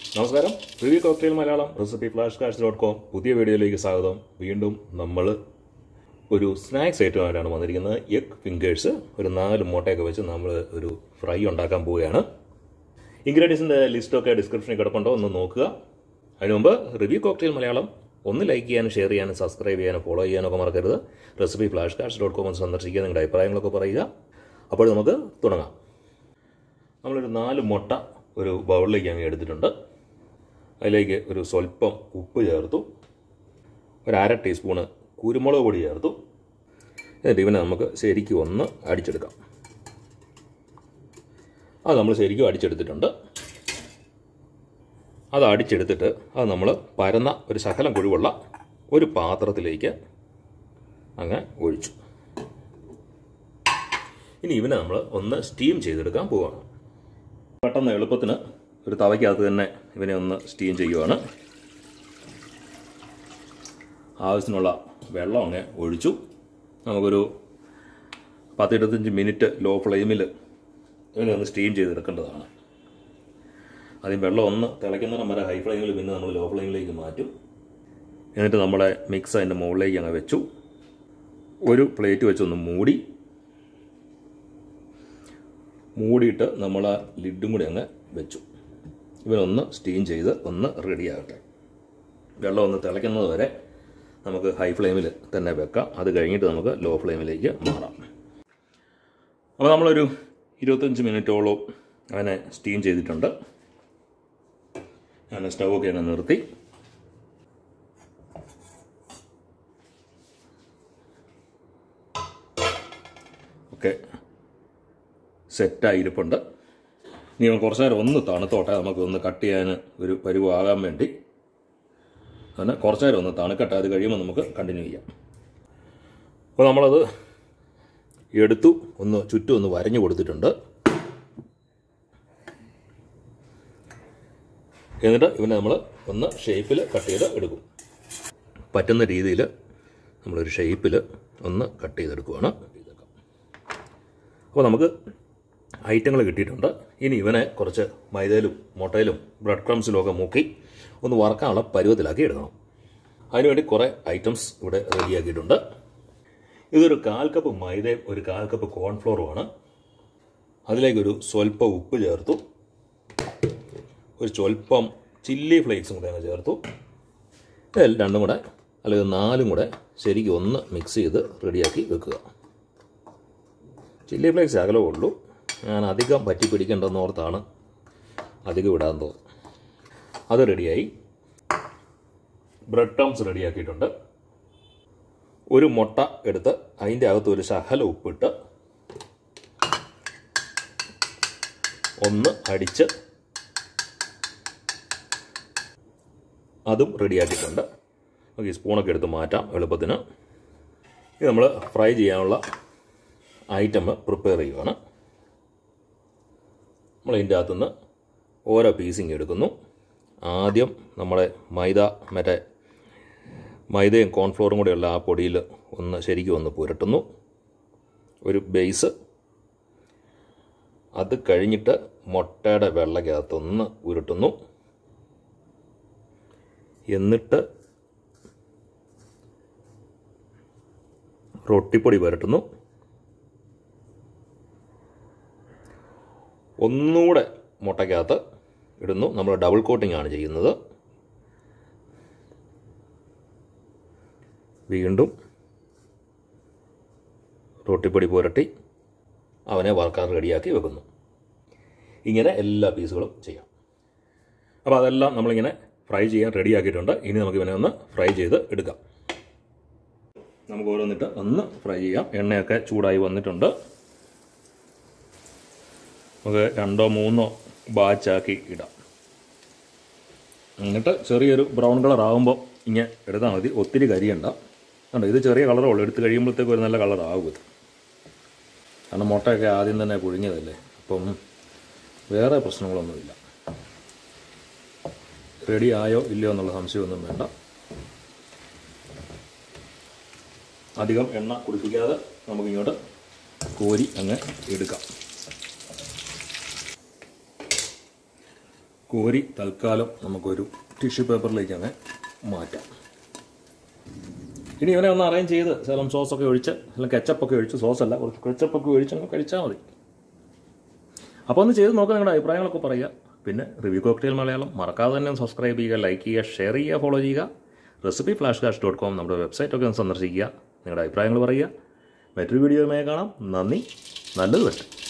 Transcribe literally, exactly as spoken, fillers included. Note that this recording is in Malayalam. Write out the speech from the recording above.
നമസ്കാരം, review cocktail Malayalam recipe flash cards dot com പുതിയ വീഡിയോയിലേക്ക് സ്വാഗതം. വീണ്ടും നമ്മൾ ഒരു സ്നാക്സ് ഐറ്റമായിട്ടാണ് വന്നിരിക്കുന്നത്. എഗ് ഫിംഗേഴ്സ്, ഒരു നാല് മുട്ടയൊക്കെ വെച്ച് നമ്മൾ ഒരു ഫ്രൈ ഉണ്ടാക്കാൻ പോവുകയാണ്. ഇൻഗ്രീഡിയൻസിൻ്റെ ലിസ്റ്റൊക്കെ ഡിസ്ക്രിപ്ഷനിൽ കിടപ്പുണ്ടോ ഒന്ന് നോക്കുക. അതിന് മുമ്പ് റിവ്യൂ കോക്ടെയിൽ മലയാളം ഒന്ന് ലൈക്ക് ചെയ്യാനും ഷെയർ ചെയ്യാനും സബ്സ്ക്രൈബ് ചെയ്യാനും ഫോളോ ചെയ്യാനൊക്കെ മറക്കരുത്. Recipe flash cards dot com ഒന്ന് സന്ദർശിക്കുക, നിങ്ങളുടെ അഭിപ്രായങ്ങളൊക്കെ പറയുക. അപ്പോൾ നമുക്ക് തുടങ്ങാം. നമ്മളൊരു നാല് മുട്ട ഒരു ബൗളിലേക്ക് അങ്ങ് എടുത്തിട്ടുണ്ട്. അതിലേക്ക് ഒരു സ്വല്പം ഉപ്പ് ചേർത്തു, ഒരു അര ടീസ്പൂണ് കുരുമുളക് പൊടി ചേർത്തു. എന്നിട്ട് ഇവനെ നമുക്ക് ശരിക്കും ഒന്ന് അടിച്ചെടുക്കാം. അത് നമ്മൾ ശരിക്കും അടിച്ചെടുത്തിട്ടുണ്ട്. അത് അടിച്ചെടുത്തിട്ട് അത് നമ്മൾ പരന്ന ഒരു ശകലം കുഴിവുള്ള ഒരു പാത്രത്തിലേക്ക് അങ്ങ് ഒഴിച്ചു. ഇനി ഇവനെ നമ്മൾ ഒന്ന് സ്റ്റീം ചെയ്തെടുക്കാൻ പോവുകയാണ്. പെട്ടെന്ന് എളുപ്പത്തിന് ഒരു തവയ്ക്കകത്ത് തന്നെ ഇവനെ ഒന്ന് സ്റ്റീം ചെയ്യുവാണ്. ആവശ്യത്തിനുള്ള വെള്ളം അങ്ങ് ഒഴിച്ചു. നമുക്കൊരു പത്തിരുപത്തഞ്ച് മിനിറ്റ് ലോ ഫ്ലെയിമിൽ ഇവനെ ഒന്ന് സ്റ്റീം ചെയ്തെടുക്കേണ്ടതാണ്. ആദ്യം വെള്ളം ഒന്ന് തിളയ്ക്കുന്നതിന് വരെ ഹൈ ഫ്ലെയിമിൽ, പിന്നെ നമ്മൾ ലോ ഫ്ലെയിമിലേക്ക് മാറ്റും. എന്നിട്ട് നമ്മളെ മിക്സ് അതിൻ്റെ മുകളിലേക്ക് അങ്ങ് വെച്ചു. ഒരു പ്ലേറ്റ് വെച്ചൊന്ന് മൂടി മൂടിയിട്ട് നമ്മൾ ആ ലിഡും കൂടി അങ്ങ് വെച്ചു. ഇവനൊന്ന് സ്റ്റീം ചെയ്ത് ഒന്ന് റെഡിയാകട്ടെ. വെള്ളം ഒന്ന് തിളയ്ക്കുന്നത് വരെ നമുക്ക് ഹൈ ഫ്ലെയിമിൽ തന്നെ വെക്കാം. അത് കഴിഞ്ഞിട്ട് നമുക്ക് ലോ ഫ്ലെയിമിലേക്ക് മാറാം. അപ്പോൾ നമ്മളൊരു ഇരുപത്തഞ്ച് മിനിറ്റോളം അവനെ സ്റ്റീം ചെയ്തിട്ടുണ്ട്. ഞാൻ സ്റ്റൗവൊക്കെ അങ്ങ് നിർത്തി. ഓക്കെ, സെറ്റായിരിപ്പുണ്ട്. ഇനി കുറച്ച് നേരം ഒന്ന് തണുത്തോട്ടെ, നമുക്കൊന്ന് കട്ട് ചെയ്യാൻ ഒരു പരുവാകാൻ വേണ്ടി. അങ്ങനെ കുറച്ച് നേരം ഒന്ന് തണുക്കട്ടെ, അത് കഴിയുമ്പോൾ നമുക്ക് കണ്ടിന്യൂ ചെയ്യാം. അപ്പോൾ നമ്മളത് എടുത്തു, ഒന്ന് ചുറ്റും ഒന്ന് വരഞ്ഞു കൊടുത്തിട്ടുണ്ട്. എന്നിട്ട് ഇവനെ നമ്മൾ ഒന്ന് ഷേപ്പിൽ കട്ട് ചെയ്ത് എടുക്കും. പറ്റുന്ന രീതിയിൽ നമ്മളൊരു ഷേപ്പിൽ ഒന്ന് കട്ട് ചെയ്തെടുക്കുകയാണ്. അപ്പോൾ നമുക്ക് ഐറ്റങ്ങൾ കിട്ടിയിട്ടുണ്ട്. ഇനി ഇവനെ കുറച്ച് മൈദയിലും മുട്ടയിലും ബ്രെഡ് ക്രംസിലും ഒക്കെ മുക്കി ഒന്ന് വറക്കാനുള്ള പരുവത്തിലാക്കി എടുക്കണം. അതിനുവേണ്ടി കുറേ ഐറ്റംസ് ഇവിടെ റെഡിയാക്കിയിട്ടുണ്ട്. ഇതൊരു കാൽ കപ്പ് മൈദയും ഒരു കാൽ കപ്പ് കോൺഫ്ലോറുമാണ്. അതിലേക്കൊരു സ്വല്പം ഉപ്പ് ചേർത്തു, ഒരു സ്വല്പം ചില്ലി ഫ്ലേക്സും കൂടെ അങ്ങ് ചേർത്തു. ഇതെല്ലാം രണ്ടും കൂടെ അല്ലെങ്കിൽ നാലും കൂടെ ശരിക്കും ഒന്ന് മിക്സ് ചെയ്ത് റെഡിയാക്കി വെക്കുക. ചില്ലി ഫ്ലേക്സ് അകലേ ഉള്ളൂ, ഞാൻ അധികം പറ്റി പിടിക്കേണ്ടെന്ന് ഓർത്താണ് അധികം ഇടാൻ തോന്നും. അത് റെഡിയായി. ബ്രെഡ് ക്രംസ് റെഡിയാക്കിയിട്ടുണ്ട്. ഒരു മുട്ട എടുത്ത് അതിൻ്റെ അകത്ത് ഒരു ശകല ഉപ്പിട്ട് ഒന്ന് അടിച്ച് അതും റെഡിയാക്കിയിട്ടുണ്ട്. നമുക്ക് ഈ സ്പൂണൊക്കെ എടുത്ത് മാറ്റാം എളുപ്പത്തിന്. ഇത് നമ്മൾ ഫ്രൈ ചെയ്യാനുള്ള ഐറ്റം പ്രിപ്പയർ ചെയ്യുകയാണ്. നമ്മൾ ഇതിൻ്റെ അകത്തുനിന്ന് ഓരോ പീസിങ് എടുക്കുന്നു. ആദ്യം നമ്മളെ മൈദ മറ്റേ മൈദയും കോൺഫ്ലോറും കൂടെയുള്ള ആ പൊടിയിൽ ഒന്ന് ശരിക്കും ഒന്ന് പുരട്ടുന്നു, ഒരു ബേസ്. അത് കഴിഞ്ഞിട്ട് മുട്ടയുടെ വെള്ളക്കകത്തൊന്ന് ഉരുട്ടുന്നു. എന്നിട്ട് റൊട്ടിപ്പൊടി പുരട്ടുന്നു. ഒന്നുകൂടെ മുട്ടയ്ക്കകത്ത് ഇടുന്നു. നമ്മൾ ഡബിൾ കോട്ടിംഗ് ആണ് ചെയ്യുന്നത്. വീണ്ടും റൊട്ടിപ്പൊടി പുരട്ടി അവനെ വറുക്കാൻ റെഡിയാക്കി വെക്കുന്നു. ഇങ്ങനെ എല്ലാ പീസുകളും ചെയ്യാം. അപ്പോൾ അതെല്ലാം നമ്മളിങ്ങനെ ഫ്രൈ ചെയ്യാൻ റെഡിയാക്കിയിട്ടുണ്ട്. ഇനി നമുക്ക് ഇവനെ ഒന്ന് ഫ്രൈ ചെയ്ത് എടുക്കാം. നമുക്ക് ഓരോന്നിട്ട് ഒന്ന് ഫ്രൈ ചെയ്യാം. എണ്ണയൊക്കെ ചൂടായി വന്നിട്ടുണ്ട്. നമുക്ക് രണ്ടോ മൂന്നോ ബാച്ചാക്കി ഇടാം. എന്നിട്ട് ചെറിയൊരു ബ്രൗൺ കളർ ആകുമ്പോൾ ഇങ്ങനെ എടുത്താൽ മതി, ഒത്തിരി കരിയണ്ട. കണ്ടോ, ഇത് ചെറിയ കളറേ ഉള്ളൂ, എടുത്ത് കഴിയുമ്പോഴത്തേക്ക് ഒരു നല്ല കളറാകും ഇത്. കാരണം മുട്ടയൊക്കെ ആദ്യം തന്നെ പുഴുങ്ങിയതല്ലേ, അപ്പം വേറെ പ്രശ്നങ്ങളൊന്നുമില്ല. റെഡി ആയോ ഇല്ലയോ എന്നുള്ള സംശയമൊന്നും വേണ്ട. അധികം എണ്ണ കുടിപ്പിക്കാതെ നമുക്കിങ്ങോട്ട് കോരി അങ്ങ് എടുക്കാം. കോരി തൽക്കാലം നമുക്കൊരു ടിഷ്യൂ പേപ്പറിലേക്ക് അങ്ങ് മാറ്റാം. ഇനി ഇവനെ ഒന്ന് അറേഞ്ച് ചെയ്ത് ശകലം സോസൊക്കെ ഒഴിച്ച് അല്ലെങ്കിൽ കെച്ചപ്പൊക്കെ ഒഴിച്ച്, സോസല്ല കുറച്ച് കെച്ചപ്പൊക്കെ ഒഴിച്ച് അങ്ങ് കഴിച്ചാൽ മതി. അപ്പോൾ ഒന്ന് ചെയ്ത് നോക്കുക, നിങ്ങളുടെ അഭിപ്രായങ്ങളൊക്കെ പറയുക. പിന്നെ റിവ്യൂ കോക്ടെയിൽ മലയാളം മറക്കാതെ തന്നെ സബ്സ്ക്രൈബ് ചെയ്യുക, ലൈക്ക് ചെയ്യുക, ഷെയർ ചെയ്യുക, ഫോളോ ചെയ്യുക. Recipe flash cast dot com നമ്മുടെ വെബ്സൈറ്റൊക്കെ ഒന്ന് സന്ദർശിക്കുക, നിങ്ങളുടെ അഭിപ്രായങ്ങൾ പറയുക. മറ്റൊരു വീഡിയോയുമായി കാണാം. നന്ദി, നല്ലത് വരട്ടെ.